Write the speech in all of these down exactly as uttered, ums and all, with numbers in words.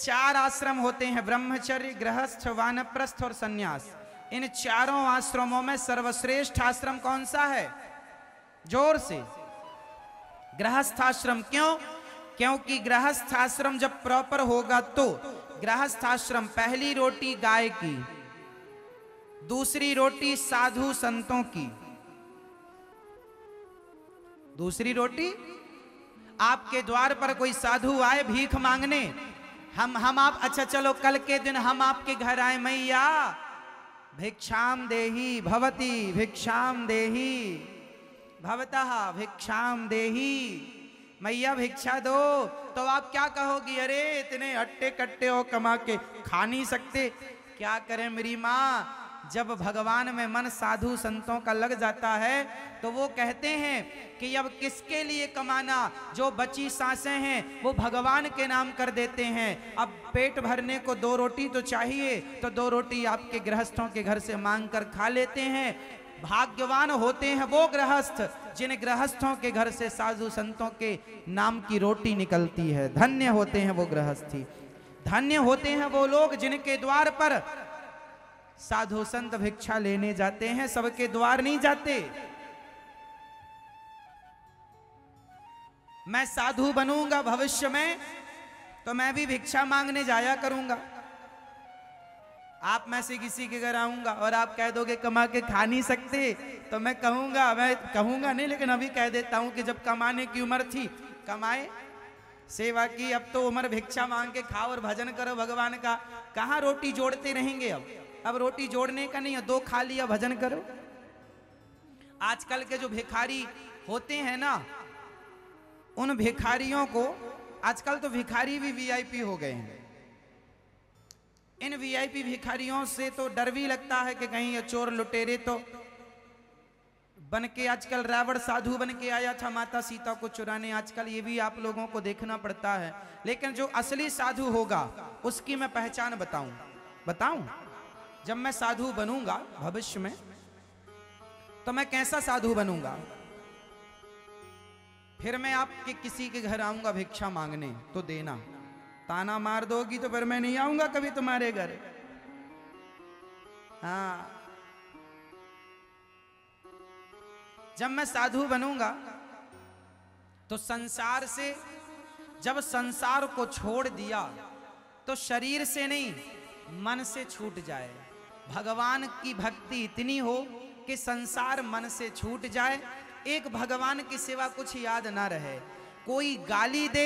चार आश्रम होते हैं, ब्रह्मचर्य, गृहस्थ, वानप्रस्थ और सन्यास। इन चारों आश्रमों में सर्वश्रेष्ठ आश्रम कौन सा है? जोर से। गृहस्थ आश्रम। क्यों? क्योंकि गृहस्थ आश्रम जब प्रॉपर होगा तो गृहस्थ आश्रम पहली रोटी गाय की, दूसरी रोटी साधु संतों की, दूसरी रोटी आपके द्वार पर कोई साधु आए भीख मांगने, हम हम आप अच्छा चलो कल के दिन हम आपके घर आए, मैया भिक्षाम देही भवती भिक्षाम देही भवतः भिक्षाम देही, मैया भिक्षा दो। तो आप क्या कहोगी? अरे इतने अट्टे कट्टे हो कमा के खा नहीं सकते, क्या करें मेरी माँ। जब भगवान में मन साधु संतों का लग जाता है तो वो कहते हैं कि अब किसके लिए कमाना, जो बची सांसें हैं वो भगवान के नाम कर देते हैं। अब पेट भरने को दो रोटी तो चाहिए, तो दो रोटी आपके गृहस्थों के घर से मांग कर खा लेते हैं। भाग्यवान होते हैं वो गृहस्थ जिन गृहस्थों के घर से साधु संतों के नाम की रोटी निकलती है। धन्य होते हैं वो गृहस्थी, धन्य होते हैं वो लोग जिनके द्वार पर साधु संत भिक्षा लेने जाते हैं, सबके द्वार नहीं जाते। मैं साधु बनूंगा भविष्य में तो मैं भी भिक्षा मांगने जाया करूंगा। आप में से किसी के घर आऊंगा और आप कह दोगे कमा के खा नहीं सकते, तो मैं कहूंगा, मैं कहूंगा नहीं लेकिन अभी कह देता हूं कि जब कमाने की उम्र थी कमाए, सेवा की, अब तो उम्र भिक्षा मांग के खाओ और भजन करो भगवान का। कहां रोटी जोड़ते रहेंगे? अब अब रोटी जोड़ने का नहीं है, दो खा लिया भजन करो। आजकल के जो भिखारी होते हैं ना, उन भिखारियों को, आजकल तो भिखारी भी वीआईपी हो गए हैं। इन वीआईपी भिखारियों से तो डर भी लगता है कि कहीं ये चोर लुटेरे तो बन के, आजकल रावण साधु बन के आया था माता सीता को चुराने, आजकल ये भी आप लोगों को देखना पड़ता है। लेकिन जो असली साधु होगा उसकी मैं पहचान बताऊं बताऊं जब मैं साधु बनूंगा भविष्य में तो मैं कैसा साधु बनूंगा। फिर मैं आपके किसी के घर आऊंगा भिक्षा मांगने तो देना, ताना मार दोगी तो फिर मैं नहीं आऊंगा कभी तुम्हारे घर। हाँ, जब मैं साधु बनूंगा तो संसार से, जब संसार को छोड़ दिया तो शरीर से नहीं मन से छूट जाए। भगवान की भक्ति इतनी हो कि संसार मन से छूट जाए, एक भगवान की सिवा कुछ याद ना रहे। कोई गाली दे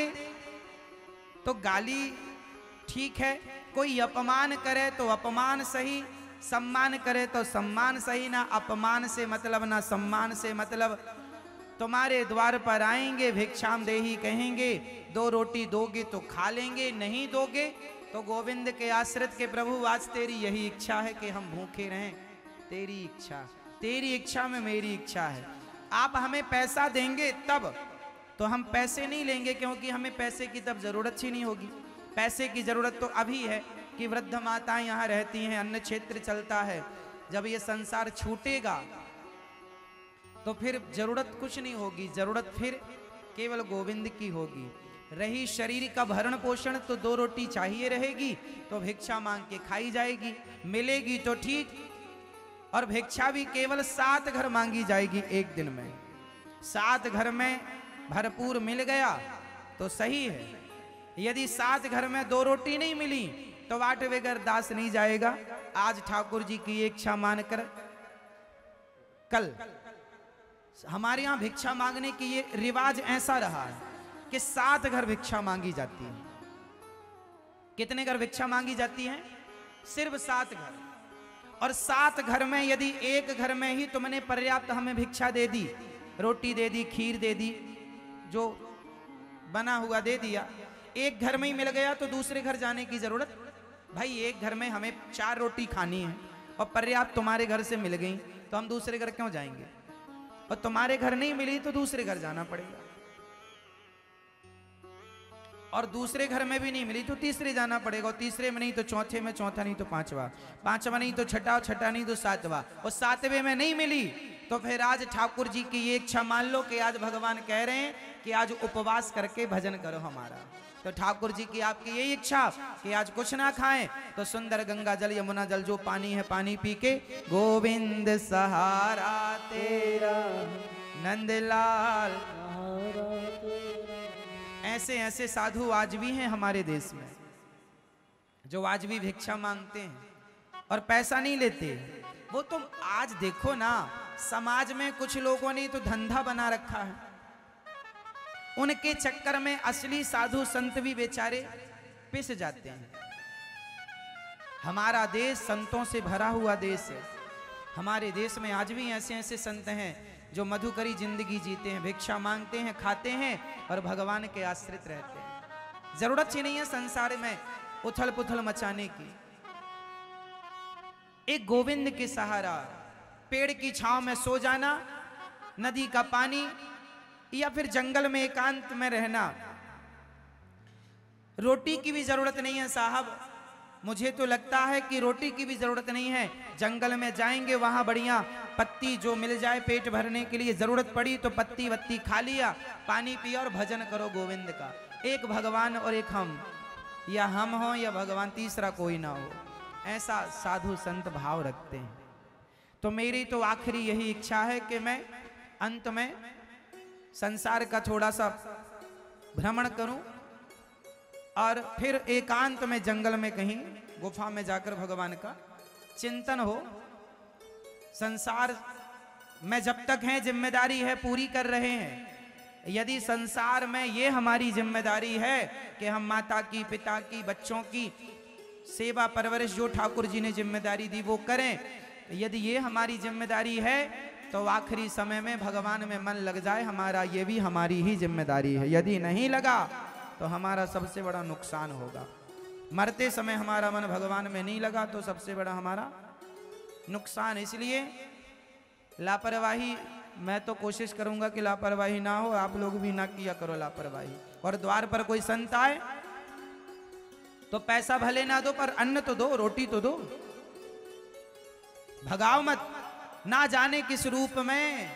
तो गाली ठीक है, कोई अपमान करे तो अपमान सही, सम्मान करे तो सम्मान सही। ना अपमान से मतलब ना सम्मान से मतलब। तुम्हारे द्वार पर आएंगे भिक्षाम देही कहेंगे, दो रोटी दोगे तो खा लेंगे, नहीं दोगे तो गोविंद के आश्रित के प्रभु आज तेरी यही इच्छा है कि हम भूखे रहें। तेरी इच्छा, तेरी इच्छा में मेरी इच्छा है। आप हमें पैसा देंगे तब तो हम पैसे नहीं लेंगे, क्योंकि हमें पैसे की तब जरूरत ही नहीं होगी। पैसे की जरूरत तो अभी है कि वृद्ध माताएं यहाँ रहती हैं, अन्न क्षेत्र चलता है। जब ये संसार छूटेगा तो फिर जरूरत कुछ नहीं होगी, जरूरत फिर केवल गोविंद की होगी। रही शरीर का भरण पोषण तो दो रोटी चाहिए रहेगी, तो भिक्षा मांग के खाई जाएगी, मिलेगी तो ठीक। और भिक्षा भी केवल सात घर मांगी जाएगी एक दिन में। सात घर में भरपूर मिल गया तो सही है, यदि सात घर में दो रोटी नहीं मिली तो वाट बगैर दास नहीं जाएगा। आज ठाकुर जी की इच्छा मानकर कल हमारे यहाँ भिक्षा मांगने की ये रिवाज ऐसा रहा है कि सात घर भिक्षा मांगी जाती है। कितने घर भिक्षा मांगी जाती है? सिर्फ सात घर। और सात घर में यदि एक घर में ही तुमने पर्याप्त हमें भिक्षा दे दी, रोटी दे दी, खीर दे दी, जो बना हुआ दे दिया, एक घर में ही मिल गया तो दूसरे घर जाने की जरूरत? भाई एक घर में हमें चार रोटी खानी है और पर्याप्त तुम्हारे घर से मिल गई तो हम दूसरे घर क्यों जाएंगे? और तुम्हारे घर नहीं मिली तो दूसरे घर जाना पड़ेगा, और दूसरे घर में भी नहीं मिली तो तीसरे जाना पड़ेगा, और तीसरे में नहीं तो चौथे में, चौथा नहीं तो पांचवा, पांचवा नहीं तो छठा, छठा नहीं तो सातवां, और सातवें में नहीं मिली तो फिर आज ठाकुर जी की ये इच्छा मान लो कि आज भगवान कह रहे हैं कि आज उपवास करके भजन करो हमारा। तो ठाकुर जी की आपकी यही इच्छा कि आज कुछ ना खाएं, तो सुंदर गंगा जल यमुना जल जो पानी है पानी पी के गोविंद सहारा तेरा नंदलाल। ऐसे ऐसे साधु आज भी हैं हमारे देश में जो आज भी भिक्षा मांगते हैं और पैसा नहीं लेते। वो तुम आज देखो ना, समाज में कुछ लोगों ने तो धंधा बना रखा है, उनके चक्कर में असली साधु संत भी बेचारे पिस जाते हैं। हमारा देश संतों से भरा हुआ देश है। हमारे देश में आज भी ऐसे ऐसे संत हैं जो मधुकरी जिंदगी जीते हैं, भिक्षा मांगते हैं, खाते हैं और भगवान के आश्रित रहते हैं। जरूरत ही नहीं है संसार में उथल पुथल मचाने की। एक गोविंद के सहारा, पेड़ की छांव में सो जाना, नदी का पानी या फिर जंगल में एकांत में रहना। रोटी की भी जरूरत नहीं है साहब, मुझे तो लगता है कि रोटी की भी जरूरत नहीं है। जंगल में जाएंगे वहां बढ़िया पत्ती जो मिल जाए पेट भरने के लिए, जरूरत पड़ी तो पत्ती वत्ती खा लिया, पानी पिया और भजन करो गोविंद का। एक भगवान और एक हम, या हम हो या भगवान, तीसरा कोई ना हो, ऐसा साधु संत भाव रखते हैं। तो मेरी तो आखिरी यही इच्छा है कि मैं अंत में संसार का थोड़ा सा भ्रमण करूं और फिर एकांत में जंगल में कहीं गुफा में जाकर भगवान का चिंतन हो। संसार में जब तक है जिम्मेदारी है पूरी कर रहे हैं। यदि संसार में ये हमारी जिम्मेदारी है कि हम माता की, पिता की, बच्चों की सेवा परवरिश जो ठाकुर जी ने जिम्मेदारी दी वो करें, यदि ये हमारी जिम्मेदारी है तो आखिरी समय में भगवान में मन लग जाए, हमारा ये भी हमारी ही जिम्मेदारी है। यदि नहीं लगा तो हमारा सबसे बड़ा नुकसान होगा। मरते समय हमारा मन भगवान में नहीं लगा तो सबसे बड़ा हमारा नुकसान। इसलिए लापरवाही, मैं तो कोशिश करूंगा कि लापरवाही ना हो, आप लोग भी ना किया करो लापरवाही। और द्वार पर कोई संत आए तो पैसा भले ना दो पर अन्न तो दो, रोटी तो दो, भगाओ मत। ना जाने किस रूप में,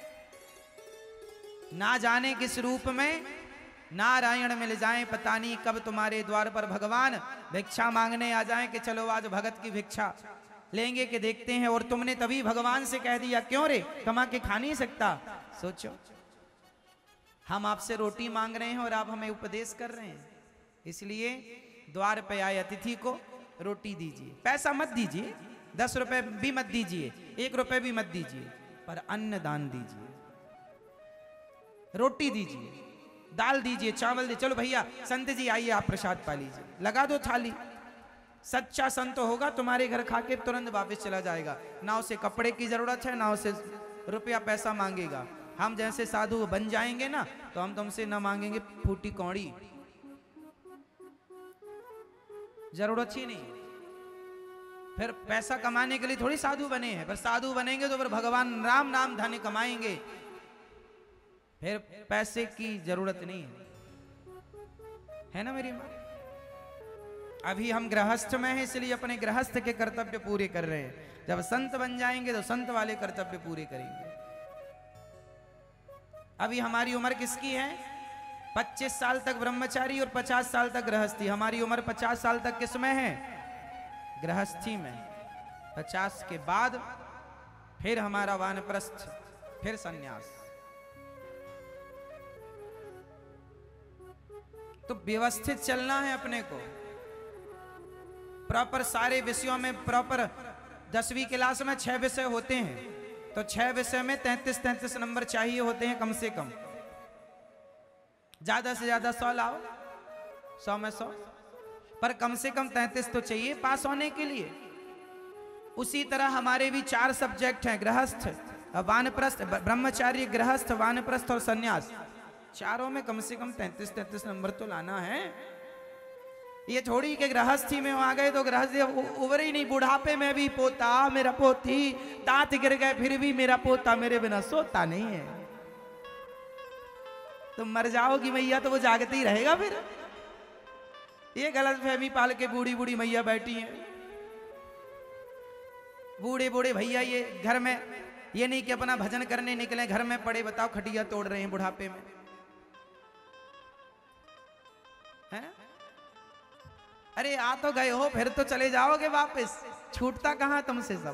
ना जाने किस रूप में नारायण मिल जाएं, पता नहीं कब तुम्हारे द्वार पर भगवान भिक्षा मांगने आ जाएं कि चलो आज भगत की भिक्षा लेंगे कि देखते हैं। और तुमने तभी भगवान से कह दिया, क्यों रे, कमा के खा नहीं सकता? सोचो, हम आपसे रोटी मांग रहे हैं और आप हमें उपदेश कर रहे हैं। इसलिए द्वार पे आए अतिथि को रोटी दीजिए, पैसा मत दीजिए, दस रुपए भी मत दीजिए, एक रुपए भी मत दीजिए, पर अन्न दान दीजिए, रोटी दीजिए, दाल दीजिए, चावल दीजिए। चलो भैया संत जी आइए आप प्रसाद पा लीजिए, लगा दो थाली। सच्चा संत होगा तुम्हारे घर खा के तुरंत वापस चला जाएगा, ना उसे कपड़े की जरूरत है ना उसे रुपया पैसा मांगेगा। हम जैसे साधु बन जाएंगे ना तो हम तुमसे ना मांगेंगे फूटी कौड़ी, जरूरत ही नहीं। फिर पैसा कमाने के लिए थोड़ी साधु बने हैं, पर साधु बनेंगे तो फिर भगवान राम नाम धन कमाएंगे, फिर पैसे की जरूरत नहीं है, है ना मेरी माँ। अभी हम गृहस्थ में हैं इसलिए अपने गृहस्थ के कर्तव्य पूरे कर रहे हैं। जब संत बन जाएंगे तो संत वाले कर्तव्य पूरे करेंगे। अभी हमारी उम्र किसकी है? पच्चीस साल तक ब्रह्मचारी और पचास साल तक गृहस्थी। हमारी उम्र पचास साल तक किसमें है? गृहस्थी में। पचास के बाद फिर हमारा वानप्रस्थ, फिर सन्यास। तो व्यवस्थित चलना है अपने को, प्रॉपर सारे विषयों में प्रॉपर। दसवीं क्लास में छह विषय होते हैं तो छह विषय में तैंतीस तैंतीस नंबर चाहिए होते हैं कम से कम। ज्यादा से ज्यादा सौ लाओ, सौ में सौ, पर कम से कम तैंतीस तो चाहिए पास होने के लिए। उसी तरह हमारे भी चार सब्जेक्ट हैं, गृहस्थ, वानप्रस्थ, ब्रह्मचार्य, गृहस्थ, वानप्रस्थ और सन्यास। चारों में कम से कम तैंतीस तैंतीस नंबर तो लाना है। ये थोड़ी के गृहस्थी में आ गए तो गृहस्थी उभर ही नहीं। बुढ़ापे में भी पोता मेरा पोती, दांत गिर गए फिर भी मेरा पोता मेरे बिना सोता नहीं है। तुम मर जाओगी मैया तो वो जागते ही रहेगा। फिर ये गलत फहमी पाल के बूढ़ी बूढ़ी मैया बैठी हैं। बूढ़े बूढ़े भैया ये घर में ये नहीं कि अपना भजन करने निकले, घर में पड़े बताओ खटिया तोड़ रहे हैं बुढ़ापे में। हैं? अरे आ तो गए हो, फिर तो चले जाओगे वापस, छूटता कहां तुमसे सब।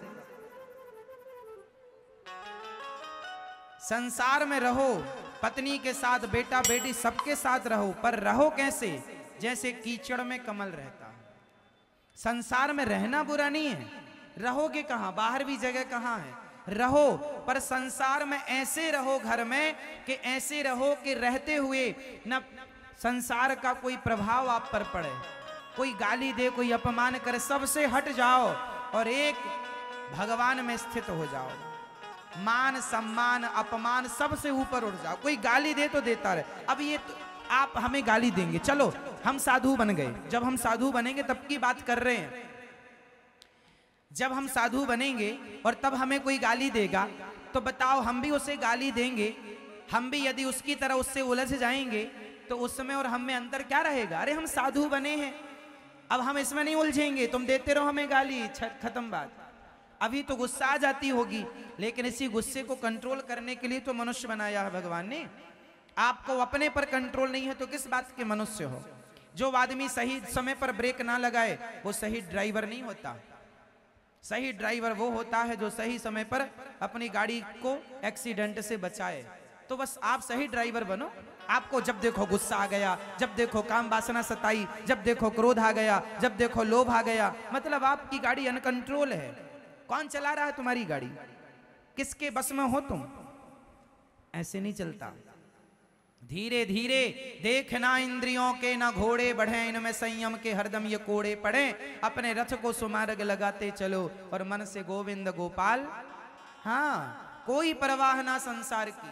संसार में रहो, पत्नी के साथ, बेटा बेटी सबके साथ रहो, पर रहो कैसे? जैसे कीचड़ में कमल रहता है। संसार में रहना बुरा नहीं है, रहोगे कहां? बाहर भी जगह कहां है, रहो, पर संसार में ऐसे रहो घर में कि ऐसे रहो कि रहते हुए न संसार का कोई प्रभाव आप पर पड़े, कोई गाली दे, कोई अपमान करे, सबसे हट जाओ और एक भगवान में स्थित हो जाओ। मान सम्मान अपमान सबसे ऊपर उठ जाओ। कोई गाली दे तो देता रहे, अब ये तो आप हमें गाली देंगे, चलो हम साधु बन गए, जब हम साधु बनेंगे तब की बात कर रहे हैं। जब हम साधु बनेंगे और तब हमें कोई गाली देगा तो बताओ हम भी उसे गाली देंगे, हम भी यदि उसकी तरह उससे उलझ जाएंगे तो उसमें और हम में अंतर क्या रहेगा? अरे हम साधु बने हैं, अब हम इसमें नहीं उलझेंगे, तुम देते रहो हमें गाली, खत्म बात। अभी तो गुस्सा आ जाती होगी, लेकिन इसी गुस्से को कंट्रोल करने के लिए तो मनुष्य बनाया है भगवान ने। आपको अपने पर कंट्रोल नहीं है तो किस बात के मनुष्य हो? जो आदमी सही समय पर ब्रेक ना लगाए वो सही ड्राइवर नहीं होता। सही ड्राइवर वो होता है जो सही समय पर अपनी गाड़ी को एक्सीडेंट से बचाए। तो बस आप सही ड्राइवर बनो। आपको जब देखो गुस्सा आ गया, जब देखो काम वासना सताई, जब देखो क्रोध आ गया, जब देखो लोभ आ गया, मतलब आपकी गाड़ी अनकंट्रोल है। कौन चला रहा है तुम्हारी गाड़ी? किसके बस में हो तुम? ऐसे नहीं चलता। धीरे धीरे देखना इंद्रियों के, ना घोड़े बढ़े इनमें संयम के, हरदम ये कोड़े पड़े, अपने रथ को सुमार्ग लगाते चलो और मन से गोविंद गोपाल। हाँ, कोई परवाह ना संसार की।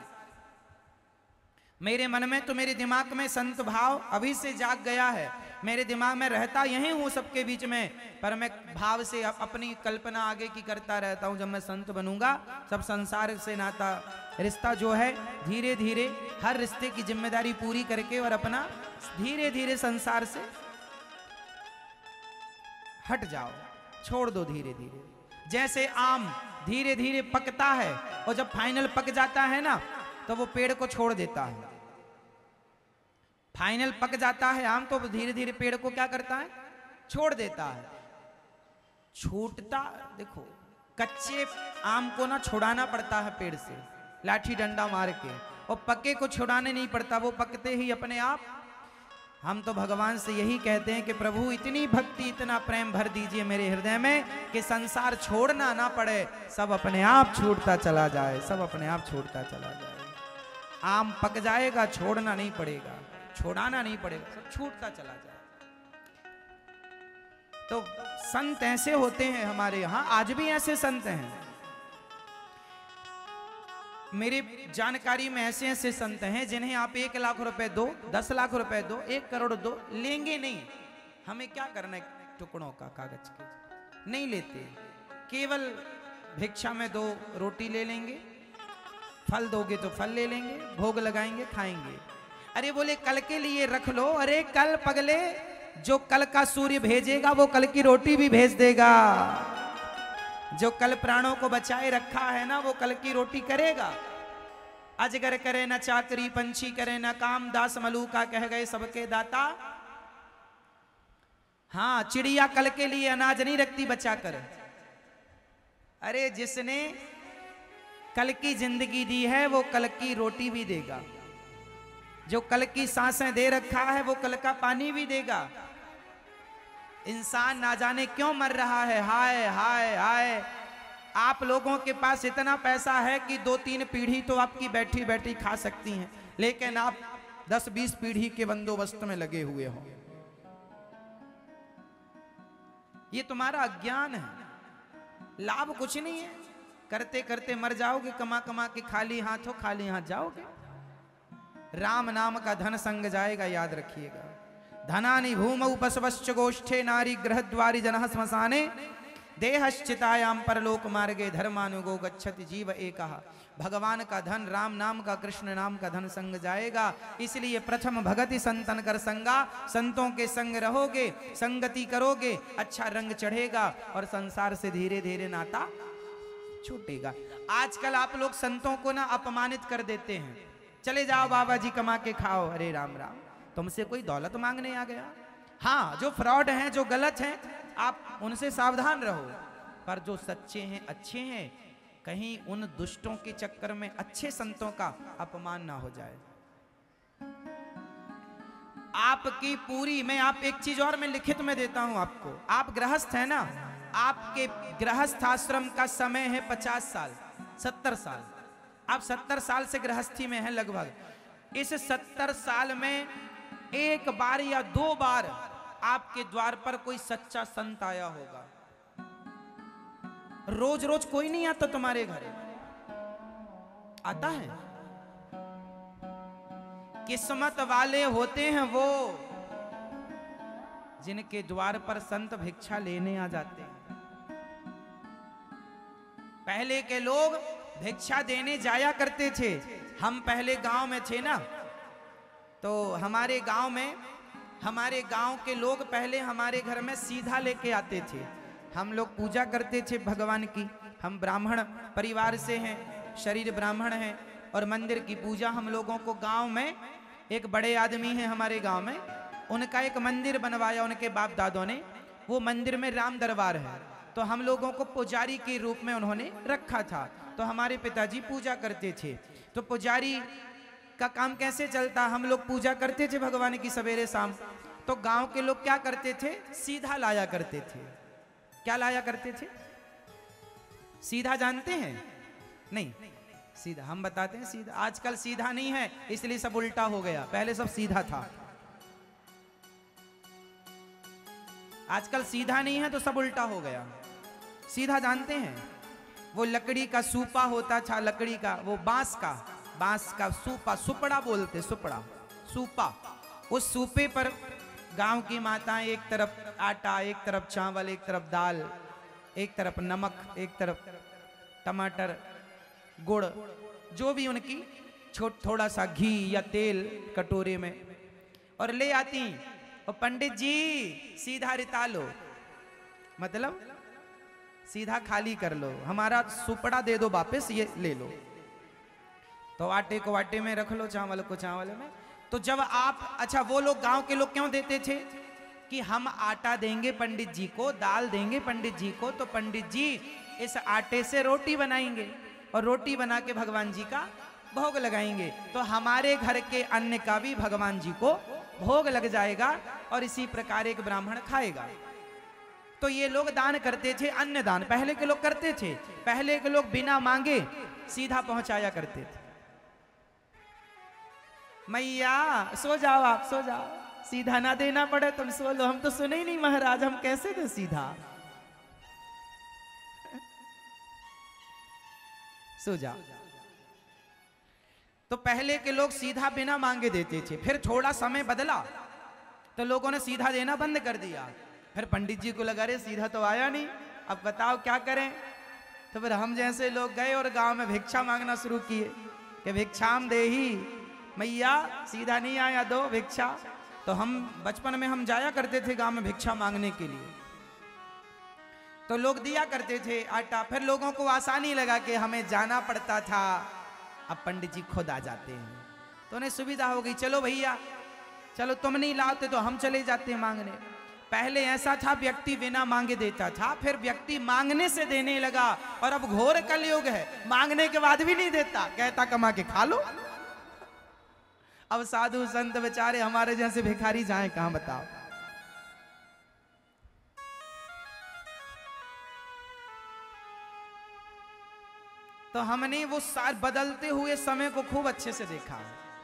मेरे मन में तो, मेरे दिमाग में संत भाव अभी से जाग गया है। मेरे दिमाग में रहता यहीं हूँ सबके बीच में, पर मैं भाव से अपनी कल्पना आगे की करता रहता हूँ। जब मैं संत बनूंगा सब संसार से नाता रिश्ता जो है धीरे धीरे हर रिश्ते की जिम्मेदारी पूरी करके और अपना धीरे धीरे संसार से हट जाओ, छोड़ दो धीरे धीरे। जैसे आम धीरे धीरे पकता है और जब फाइनल पक जाता है ना तो वो पेड़ को छोड़ देता है। फाइनल पक जाता है आम तो धीरे धीरे पेड़ को क्या करता है? छोड़ देता है। छूटता, देखो कच्चे आम को ना छुड़ाना पड़ता है पेड़ से लाठी डंडा मार के, और पक्के को छुड़ाने नहीं पड़ता, वो पकते ही अपने आप। हम तो भगवान से यही कहते हैं कि प्रभु इतनी भक्ति इतना प्रेम भर दीजिए मेरे हृदय में कि संसार छोड़ना ना पड़े, सब अपने आप छूटता चला जाए, सब अपने आप छूटता चला जाए। आम पक जाएगा, छोड़ना नहीं पड़ेगा, छोड़ाना नहीं पड़ेगा, सब छूटता चला जाए। तो संत ऐसे होते हैं हमारे यहाँ, आज भी ऐसे संत हैं। मेरी जानकारी में ऐसे ऐसे संत हैं जिन्हें आप एक लाख रुपए दो, दस लाख रुपए दो, एक करोड़ दो, लेंगे नहीं। हमें क्या करना है टुकड़ों का, कागज के नहीं लेते, केवल भिक्षा में दो रोटी ले लेंगे, फल दोगे तो फल ले लेंगे, भोग लगाएंगे, खाएंगे। अरे बोले कल के लिए रख लो। अरे कल पगले, जो कल का सूर्य भेजेगा वो कल की रोटी भी भेज देगा। जो कल प्राणों को बचाए रखा है ना वो कल की रोटी करेगा। अजगर करे न चाकरी, पंछी करे न काम, दास मलूका कह गए सबके दाता। हाँ, चिड़िया कल के लिए अनाज नहीं रखती बचाकर। अरे जिसने कल की जिंदगी दी है वो कल की रोटी भी देगा। जो कल की सांसें दे रखा है वो कल का पानी भी देगा। इंसान ना जाने क्यों मर रहा है, हाय हाय हाय। आप लोगों के पास इतना पैसा है कि दो तीन पीढ़ी तो आपकी बैठी बैठी खा सकती हैं, लेकिन आप दस बीस पीढ़ी के बंदोबस्त में लगे हुए हो। ये तुम्हारा अज्ञान है। लाभ कुछ नहीं है, करते करते मर जाओगे, कमा कमा के खाली हाथों खाली हाथ जाओगे। राम नाम का धन संग जाएगा, याद रखिएगा। धनानि भूमौ पशवश्च गोष्ठे, नारी ग्रह द्वारि जनः श्मशाने, देहश्चितायाम परलोक मार्गे, धर्मानुगो गच्छति जीव एकः। भगवान का धन, राम नाम का, कृष्ण नाम का धन संग जाएगा। इसलिए प्रथम भगति संतन कर संगा। संतों के संग रहोगे, संगति करोगे, अच्छा रंग चढ़ेगा और संसार से धीरे धीरे नाता छूटेगा। आजकल आप लोग संतों को ना अपमानित कर देते हैं। चले जाओ बाबा जी, कमा के खाओ। अरे राम राम, तुमसे कोई दौलत मांगने आ गया। हाँ, जो फ्रॉड हैं, जो गलत हैं, आप उनसे सावधान रहो, पर जो सच्चे हैं, अच्छे हैं, कहीं उन दुष्टों के चक्कर में अच्छे संतों का अपमान ना हो जाए। आपकी पूरी, मैं आप एक चीज और मैं लिखित में देता हूं आपको। आप गृहस्थ हैं ना, आपके गृहस्थ आश्रम का समय है पचास साल, सत्तर साल। आप सत्तर साल से गृहस्थी में हैं लगभग। इस सत्तर साल में एक बार या दो बार आपके द्वार पर कोई सच्चा संत आया होगा। रोज रोज कोई नहीं आता तुम्हारे घर, आता है? किस्मत वाले होते हैं वो जिनके द्वार पर संत भिक्षा लेने आ जाते हैं। पहले के लोग भिक्षा देने जाया करते थे। हम पहले गांव में थे ना, तो हमारे गांव में हमारे गांव के लोग पहले हमारे घर में सीधा लेके आते थे। हम लोग पूजा करते थे भगवान की। हम ब्राह्मण परिवार से हैं, शरीर ब्राह्मण है, और मंदिर की पूजा हम लोगों को गांव में एक बड़े आदमी हैं हमारे गांव में, उनका एक मंदिर बनवाया उनके बाप दादों ने। वो मंदिर में राम दरबार है, तो हम लोगों को पुजारी के रूप में उन्होंने रखा था। तो हमारे पिताजी पूजा करते थे। तो पुजारी का काम कैसे चलता, हम लोग पूजा करते थे भगवान की सवेरे शाम। तो गांव के लोग क्या करते थे, सीधा लाया करते थे। क्या लाया करते थे? सीधा जानते हैं? नहीं, सीधा हम बताते हैं। सीधा आजकल सीधा नहीं है, इसलिए सब उल्टा हो गया। पहले सब सीधा था, आजकल सीधा नहीं है तो सब उल्टा हो गया। सीधा जानते हैं? वो लकड़ी का सूपा होता था, लकड़ी का, वो बांस का बांस का सूपा, सुपड़ा बोलते, सुपड़ा सूपा। उस सूपे पर गांव की माताएं एक तरफ आटा, एक तरफ चावल, एक तरफ दाल, एक तरफ नमक, एक तरफ टमाटर, गुड़, जो भी उनकी छोट थोड़ा सा घी या तेल कटोरे में, और ले आती। और पंडित जी सीधा रिता लो, मतलब सीधा खाली कर लो, हमारा सुपड़ा दे दो वापस, ये ले लो। तो आटे को आटे में रख लो, चावल को चावल में। तो जब आप, अच्छा वो लोग गांव के लोग क्यों देते थे कि हम आटा देंगे पंडित जी को, दाल देंगे पंडित जी को, तो पंडित जी इस आटे से रोटी बनाएंगे और रोटी बना के भगवान जी का भोग लगाएंगे, तो हमारे घर के अन्न का भी भगवान जी को भोग लग जाएगा और इसी प्रकार एक ब्राह्मण खाएगा। तो ये लोग दान करते थे, अन्न दान पहले के लोग करते थे। पहले के लोग बिना मांगे सीधा पहुंचाया करते थे। मैया सो जाओ, आप सो जाओ, सीधा ना देना पड़े, तुम सो लो। हम तो सुने ही नहीं महाराज, हम कैसे दे सीधा, सो जाओ। तो पहले के लोग सीधा बिना मांगे देते थे। फिर थोड़ा समय बदला तो लोगों ने सीधा देना बंद कर दिया। फिर पंडित जी को लगा रे सीधा तो आया नहीं, अब बताओ क्या करें। तो फिर हम जैसे लोग गए और गांव में भिक्षा मांगना शुरू किए कि भिक्षाम देही, मैया सीधा नहीं आया, दो भिक्षा। तो हम बचपन में हम जाया करते थे गांव में भिक्षा मांगने के लिए, तो लोग दिया करते थे आटा। फिर लोगों को आसानी लगा कि हमें जाना पड़ता था, अब पंडित जी खुद आ जाते हैं, तो उन्हें सुविधा हो गई, चलो भैया चलो, तुम नहीं लाते तो हम चले जाते मांगने। पहले ऐसा था व्यक्ति बिना मांगे देता था, फिर व्यक्ति मांगने से देने लगा, और अब घोर कलयुग है, मांगने के बाद भी नहीं देता, कहता कमा के खा लो। अब साधु संत बेचारे हमारे जैसे भिखारी जाएं कहां, बताओ। तो हमने वो सार बदलते हुए समय को खूब अच्छे से देखा।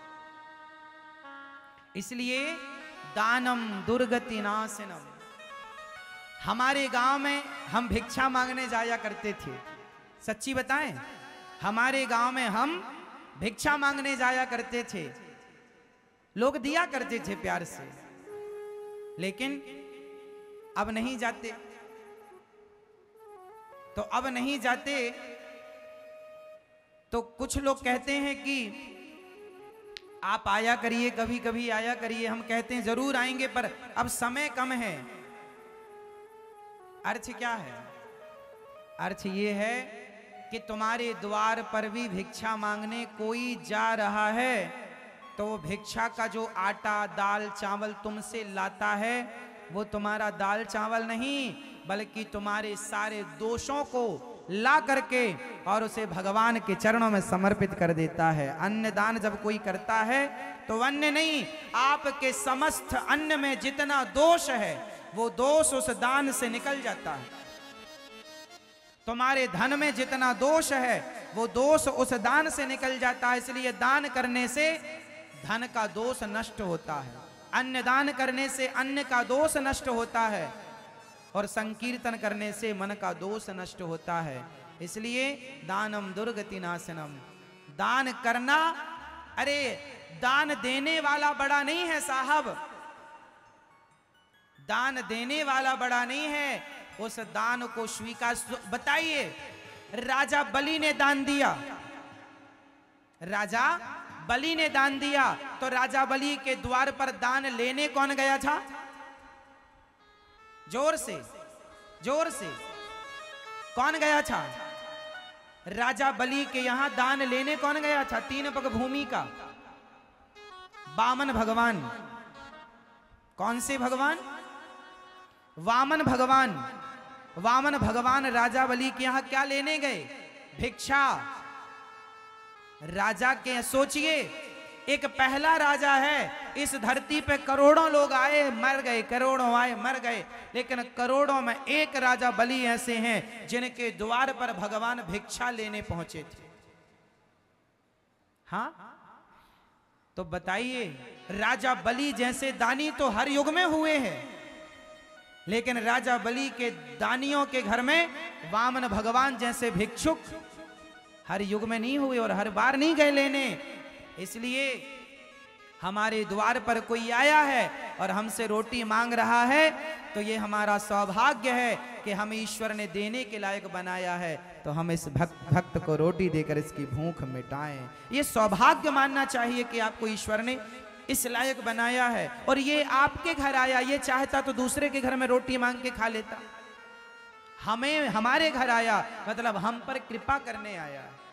इसलिए दानम दुर्गति नाशनम, हमारे गांव में हम भिक्षा मांगने जाया करते थे। सच्ची बताएं, हमारे गांव में हम भिक्षा मांगने जाया करते थे, लोग दिया करते थे प्यार से, लेकिन अब नहीं जाते। तो अब नहीं जाते तो कुछ लोग कहते हैं कि आप आया करिए, कभी कभी आया करिए। हम कहते हैं जरूर आएंगे, पर अब समय कम है। अर्थ क्या है? अर्थ ये है कि तुम्हारे द्वार पर भी भिक्षा मांगने कोई जा रहा है तो वो भिक्षा का जो आटा दाल चावल तुमसे लाता है वो तुम्हारा दाल चावल नहीं, बल्कि तुम्हारे सारे दोषों को ला करके और उसे भगवान के चरणों में समर्पित कर देता है। अन्न दान जब कोई करता है तो अन्न नहीं, आपके समस्त अन्न में जितना दोष है वो दोष उस दान से निकल जाता है। तुम्हारे धन में जितना दोष है वो दोष उस दान से निकल जाता है। इसलिए दान करने से धन का दोष नष्ट होता है, अन्न दान करने से अन्न का दोष नष्ट होता है, और संकीर्तन करने से मन का दोष नष्ट होता है। इसलिए दानम दुर्गति नाशनम, दान करना, अरे दान देने वाला बड़ा नहीं है साहब, दान देने वाला बड़ा नहीं है, उस दान को स्वीकार। बताइए, राजा बलि ने दान दिया, राजा बलि ने दान दिया, तो राजा बलि के द्वार पर दान लेने कौन गया था? जोर से, जोर से, कौन गया था? राजा बलि के यहां दान लेने कौन गया था? तीन पग भूमि का वामन भगवान। कौन से भगवान? वामन भगवान। वामन भगवान राजा बलि के यहां क्या लेने गए? भिक्षा। राजा के, सोचिए, एक पहला राजा है, इस धरती पे करोड़ों लोग आए मर गए, करोड़ों आए मर गए, लेकिन करोड़ों में एक राजा बलि ऐसे हैं जिनके द्वार पर भगवान भिक्षा लेने पहुंचे थे। हाँ, तो बताइए, राजा बलि जैसे दानी तो हर युग में हुए हैं, लेकिन राजा बलि के दानियों के घर में वामन भगवान जैसे भिक्षुक हर युग में नहीं हुए और हर बार नहीं गए लेने। इसलिए हमारे द्वार पर कोई आया है और हमसे रोटी मांग रहा है तो ये हमारा सौभाग्य है कि हम ईश्वर ने देने के लायक बनाया है, तो हम इस भक्त भक्त को रोटी देकर इसकी भूख मिटाएं। ये सौभाग्य मानना चाहिए कि आपको ईश्वर ने इस लायक बनाया है। और ये आपके घर आया, ये चाहता तो दूसरे के घर में रोटी मांग के खा लेता। हमें, हमारे घर आया मतलब हम पर कृपा करने आया है।